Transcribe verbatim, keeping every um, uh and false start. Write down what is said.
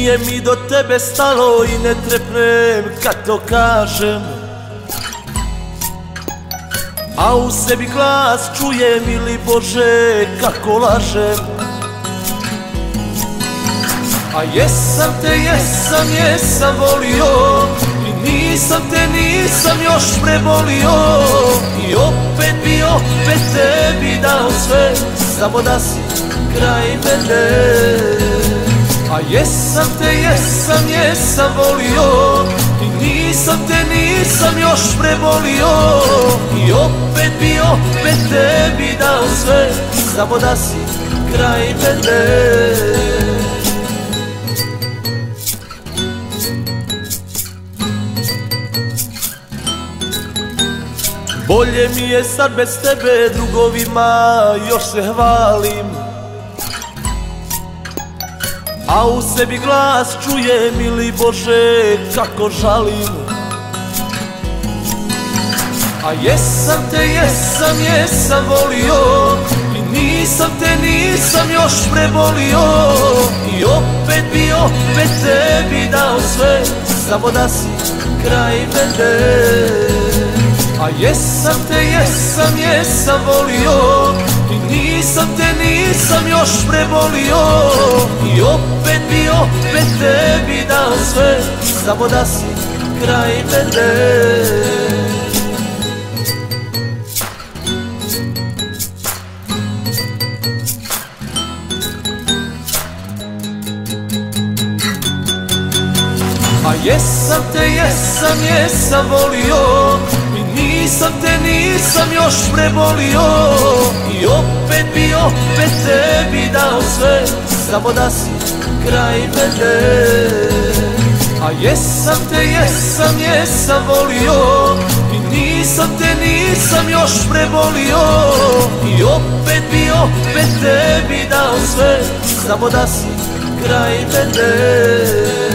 Nije mi do tebe stalo i ne trepnem kad to kažem, a u sebi glas čujem ili Bože kako lažem. A jesam te, jesam, jesam volio i nisam te, nisam još prebolio. I opet bi, opet tebi dao sve, samo da si kraj mene. A jesam te, jesam, jesam volio i nisam te, nisam još prebolio. I opet bi, opet tebi dao sve, samo da si kraj mene. Bolje mi je sad bez tebe, drugovima još se hvalim, a u sebi glas čujem ili Bože kako žalim. A jesam te, jesam, jesam volio i nisam te, nisam još prebolio. I opet bi, opet tebi dao sve, samo da si kraj mene. A jesam te, jesam, jesam volio i nisam te, nisam još prebolio. I opet bi, opet tebi dao sve, samo da si kraj mene. A jesam te, jesam, jesam volio i nisam te, nisam još prebolio. I opet bi, opet tebi dao sve, samo da si kraj mene. A jesam te, jesam, jesam volio i nisam te, nisam još prebolio. I opet bi, opet tebi dao sve, samo da si kraj mene.